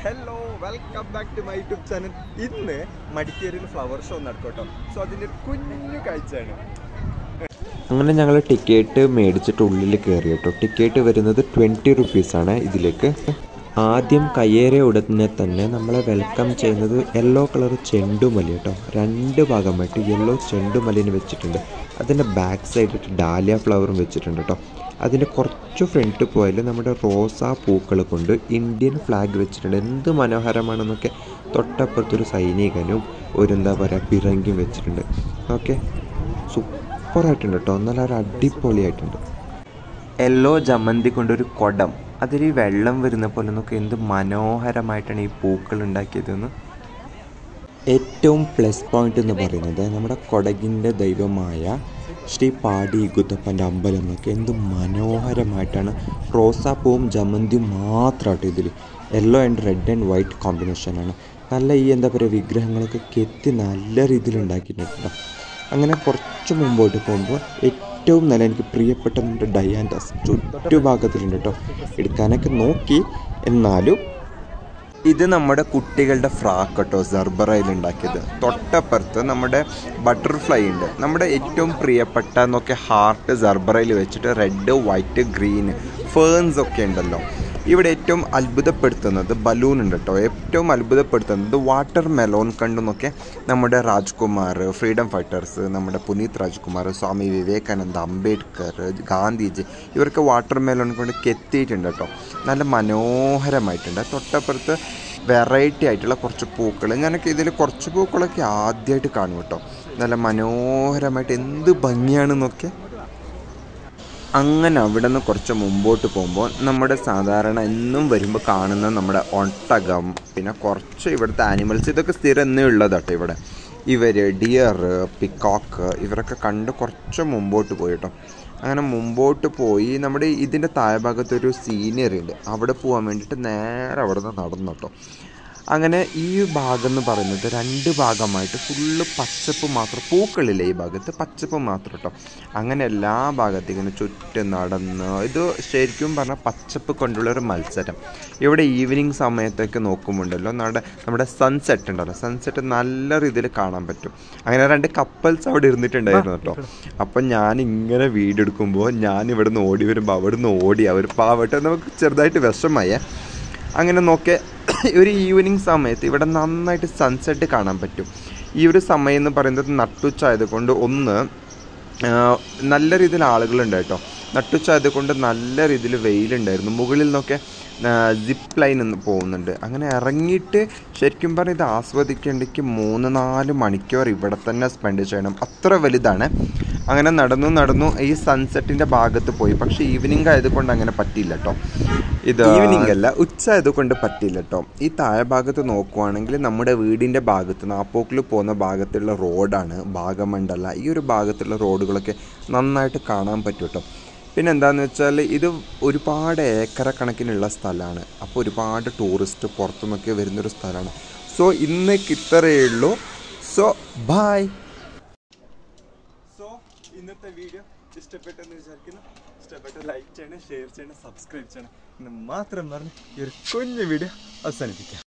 Hello welcome back to my YouTube channel. ഇന്ന് മടിക്കേരിയിൽ flower show നടക്കട്ടോ. സോ അതിൻ്റെ ഒരു കുഞ്ഞു കാഴ്ചയാണ്. അങ്ങനെ ഞങ്ങൾ ടിക്കറ്റ് മേടിച്ചിട്ട് ഉള്ളിൽ കയറി കേട്ടോ. ടിക്കറ്റ് വരുന്നത് 20 റുപ്പീസാണ് ഇതിലേക്ക്. ആദ്യം കയ്യേറിയ ഉടനെ തന്നെ നമ്മളെ വെൽക്കം ചെയ്യുന്നത് യെല്ലോ കളർ ചെണ്ടുമല്ലി കേട്ടോ. 2 ഭാഗമായിട്ട് യെല്ലോ ചെണ്ടുമല്ലിന് വെച്ചിട്ടുണ്ട്. അതിൻ്റെ ബാക്ക് സൈഡിട്ട് ഡാലിയ ഫ്ലവറും വെച്ചിട്ടുണ്ട് കേട്ടോ. അതിൻ്റെ കുറച്ച് ഫ്രണ്ട് പോയാൽ നമ്മുടെ റോസാ പൂക്കൾ കൊണ്ട് ഇന്ത്യൻ ഫ്ലാഗ് വെച്ചിട്ടുണ്ട്. എന്ത് മനോഹരമാണെന്നൊക്കെ. തൊട്ടപ്പുറത്തൊരു സൈനികനും ഒരു എന്താ പറയുക പിറങ്കിയും വെച്ചിട്ടുണ്ട്. ഓക്കെ, സൂപ്പറായിട്ടുണ്ട് കേട്ടോ. നല്ല ഒരു അടിപൊളിയായിട്ടുണ്ട്. യെല്ലോ ജമന്തി കൊണ്ടൊരു കുടം, അതിൽ ഈ വെള്ളം വരുന്ന പോലെ നോക്കി എന്ത് മനോഹരമായിട്ടാണ് ഈ പൂക്കൾ ഉണ്ടാക്കിയതെന്ന്. ഏറ്റവും പ്ലസ് പോയിന്റ് എന്ന് പറയുന്നത് നമ്മുടെ കൊടകിൻ്റെ ദൈവമായ ശ്രീ പാടി ഗുദപ്പൻ്റെ അമ്പലം എന്നൊക്കെ എന്ത് മനോഹരമായിട്ടാണ്. റോസാപ്പൂവും ജമന്തിയും മാത്രമായിട്ട് ഇതിൽ yellow and red and white കോമ്പിനേഷനാണ്. നല്ല ഈ എന്താ പറയുക വിഗ്രഹങ്ങളൊക്കെ കെത്തി നല്ല രീതിയിൽ ഉണ്ടാക്കിയിട്ടുണ്ട്. അങ്ങനെ കുറച്ച് മുമ്പോട്ട് പോകുമ്പോൾ ഏറ്റവും നല്ല എനിക്ക് പ്രിയപ്പെട്ട നമ്മുടെ ഡയാൻഡസ് ചുറ്റുഭാഗത്തിലുണ്ട് കേട്ടോ. എടുക്കാനൊക്കെ നോക്കി, എന്നാലും ഇത് നമ്മുടെ കുട്ടികളുടെ ഫ്രാക്ക് കേട്ടോ, സർബറയിൽ ഉണ്ടാക്കിയത്. തൊട്ടപ്പുറത്ത് നമ്മുടെ ബട്ടർഫ്ലൈ ഉണ്ട്. നമ്മുടെ ഏറ്റവും പ്രിയപ്പെട്ട എന്നൊക്കെ ഹാർട്ട് സർബറയിൽ വെച്ചിട്ട് റെഡ് വൈറ്റ് ഗ്രീൻ ഫേൺസ് ഒക്കെ ഉണ്ടല്ലോ. ഇവിടെ ഏറ്റവും അത്ഭുതപ്പെടുത്തുന്നത് ബലൂൺ ഉണ്ട് കേട്ടോ. ഏറ്റവും അത്ഭുതപ്പെടുത്തുന്നത് വാട്ടർ മെലോൺ കണ്ടെന്നൊക്കെ നമ്മുടെ രാജ്കുമാർ, ഫ്രീഡം ഫൈറ്റേഴ്സ്, നമ്മുടെ പുനീത് രാജ്കുമാർ, സ്വാമി വിവേകാനന്ദ, അംബേദ്കർ, ഗാന്ധിജി, ഇവർക്ക് വാട്ടർ മെലോൺ കൊണ്ട് കെത്തിയിട്ടുണ്ട് കേട്ടോ. നല്ല മനോഹരമായിട്ടുണ്ട്. തൊട്ടപ്പുറത്ത് വെറൈറ്റി ആയിട്ടുള്ള കുറച്ച് പൂക്കൾ. ഞാനൊക്കെ ഇതിൽ കുറച്ച് പൂക്കളൊക്കെ ആദ്യമായിട്ട് കാണും കേട്ടോ. നല്ല മനോഹരമായിട്ട് എന്ത് ഭംഗിയാണെന്നൊക്കെ. അങ്ങനെ അവിടെ നിന്ന് കുറച്ച് മുമ്പോട്ട് പോകുമ്പോൾ നമ്മുടെ സാധാരണ എന്നും വരുമ്പോൾ കാണുന്ന നമ്മുടെ ഒട്ടകം, പിന്നെ കുറച്ച് ഇവിടുത്തെ ആനിമൽസ്, ഇതൊക്കെ സ്ഥിരം എന്നേ ഉള്ളതാട്ടോ ഇവിടെ. ഇവർ ഡിയർ, പിക്കോക്ക്, ഇവരൊക്കെ കണ്ട് കുറച്ച് മുമ്പോട്ട് പോയി കേട്ടോ. അങ്ങനെ മുമ്പോട്ട് പോയി നമ്മുടെ ഇതിൻ്റെ താഴ്ഭാഗത്തൊരു സീനറി ഉണ്ട്. അവിടെ പോകാൻ വേണ്ടിയിട്ട് നേരെ അവിടെ നിന്ന് നടന്നു കേട്ടോ. അങ്ങനെ ഈ ഭാഗം എന്ന് പറയുന്നത് 2 ഭാഗമായിട്ട് ഫുള്ള് പച്ചപ്പ് മാത്രം. പൂക്കളില്ല ഈ ഭാഗത്ത്, പച്ചപ്പ് മാത്രം കേട്ടോ. അങ്ങനെ എല്ലാ ഭാഗത്തും ഇങ്ങനെ ചുറ്റും നടന്ന്, ഇത് ശരിക്കും പറഞ്ഞാൽ പച്ചപ്പ് കൊണ്ടുള്ളൊരു മത്സരം. ഇവിടെ ഈവനിങ് സമയത്തൊക്കെ നോക്കുമ്പോണ്ടല്ലോ നമ്മുടെ സൺസെറ്റ് ഉണ്ടല്ലോ, സൺസെറ്റ് നല്ല രീതിയിൽ കാണാൻ പറ്റും. അങ്ങനെ 2 കപ്പിൾസ് അവിടെ ഇരുന്നിട്ടുണ്ടായിരുന്നു കേട്ടോ. അപ്പം ഞാൻ ഇങ്ങനെ വീഡിയോ എടുക്കുമ്പോൾ ഞാൻ ഇവിടെ നിന്ന് ഓടി വരുമ്പോൾ അവിടെ നിന്ന് ഓടി അവർ പാവട്ടെ, നമുക്ക് ചെറുതായിട്ട് വിഷമമായ. അങ്ങനെ നോക്കെ ഒരു ഈവനിങ് സമയത്ത് ഇവിടെ നന്നായിട്ട് സൺസെറ്റ് കാണാൻ പറ്റും. ഈ ഒരു സമയം എന്ന് പറയുന്നത് നട്ടുച്ചായതുകൊണ്ട് ഒന്ന് നല്ല രീതിയിൽ ആളുകളുണ്ട് കേട്ടോ. നട്ടുച്ചായതുകൊണ്ട് നല്ല രീതിയിൽ വെയിലുണ്ടായിരുന്നു. മുകളിൽ നിന്നൊക്കെ സിപ്പ് ലൈൻ പോകുന്നുണ്ട്. അങ്ങനെ ഇറങ്ങിയിട്ട് ശരിക്കും പറഞ്ഞാൽ ഇത് ആസ്വദിക്കേണ്ടെങ്കിൽ 3-4 മണിക്കൂർ ഇവിടെ തന്നെ സ്പെൻഡ് ചെയ്യണം. അത്ര വലുതാണ്. അങ്ങനെ നടന്നു ഈ സൺസെറ്റിൻ്റെ ഭാഗത്ത് പോയി. പക്ഷേ ഈവനിങ് ആയതുകൊണ്ട് അങ്ങനെ പറ്റിയില്ല കേട്ടോ. ഇത് ഈവനിങ് അല്ല, ഉച്ച ആയതുകൊണ്ട് പറ്റില്ല കേട്ടോ. ഈ താഴെ ഭാഗത്ത് നോക്കുവാണെങ്കിൽ നമ്മുടെ വീടിൻ്റെ ഭാഗത്ത് നാപ്പോക്കിൽ പോകുന്ന ഭാഗത്തുള്ള റോഡാണ് ഭാഗമണ്ഡല. ഈ ഒരു ഭാഗത്തുള്ള റോഡുകളൊക്കെ നന്നായിട്ട് കാണാൻ പറ്റും കേട്ടോ. പിന്നെ എന്താണെന്ന് വെച്ചാൽ ഇത് ഒരുപാട് ഏക്കർ കണക്കിനുള്ള സ്ഥലമാണ്. അപ്പോൾ ഒരുപാട് ടൂറിസ്റ്റ് പുറത്തുനിന്നൊക്കെ വരുന്നൊരു സ്ഥലമാണ്. സോ ഇന്നേക്ക് ഇത്രയേ ഉള്ളൂ. So bye. സോ ഇന്നത്തെ വീഡിയോ ഇഷ്ടപ്പെട്ടെന്ന് വിചാരിക്കുന്നു. ഇഷ്ടപ്പെട്ട ലൈക്ക് ചെയ്യണം, ഷെയർ ചെയ്യണം, സബ്സ്ക്രൈബ് ചെയ്യണം എന്ന് മാത്രം പറഞ്ഞ് ഈ ഒരു കുഞ്ഞു വീഡിയോ അവസാനിപ്പിക്കാം.